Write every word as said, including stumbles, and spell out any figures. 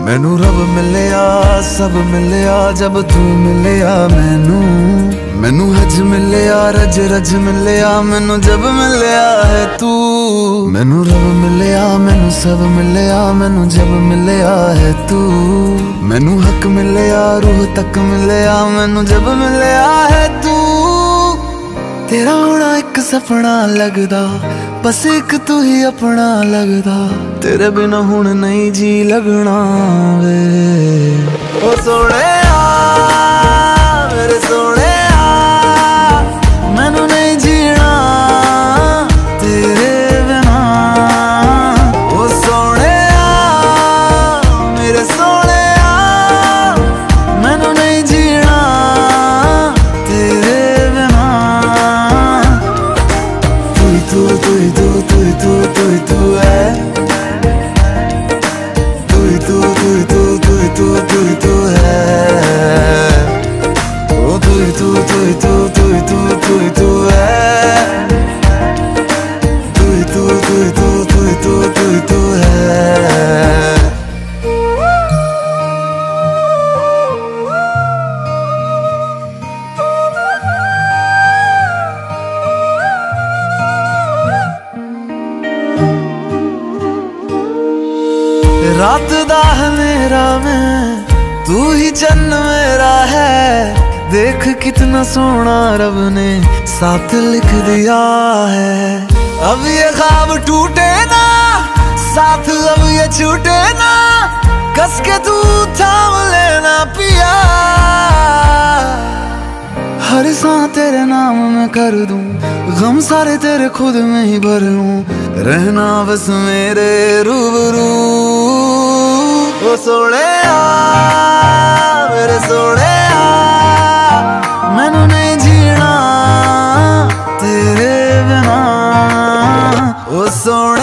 मैनू रब मिलिया सब मिलिया जब तू मिलिया मैनू। मैनू हज मिलिया रज रज मिलिया मैनू जब मिलिया है तू। मैनू रब मिलिया मैनू सब मिलिया मैनू जब मिलिया है तू। मैनू हक मिलिया रूह तक मिलिया मैनू जब मिलिया है तू। तेरा होना एक सपना लगदा बस एक तू ही अपना लगदा। तेरे बिना हुण नहीं जी लगना वे ओ सोहणिया मेरे सोहणिया। मैनू नहीं जीना तेरे बिना ओ सोहणिया मेरे सोहणिया। मैनू नहीं जीना तेरे बिना। तू तू तू तू तू तू तू है तू तू तू तू तू तू तू तू है ओ तू तू तू तू तू तू तू तू है तू तू तू तू तू तू तू तू है। रात दा हनेरा में तू ही चन्न मेरा है। देख कितना सोना रब ने साथ लिख दिया है। अब ये ख्वाब टूटे ना साथ अब ये छूटे ना। कस के तू थाम लेना पिया। हर सांस तेरे नाम में कर दूं गम सारे तेरे खुद में ही भर लूं। रहना बस मेरे रूबरू ओ सोहणिया मेरे सोहणिया। मैनू नहीं जीना तेरे बिना ओ सोहणिया।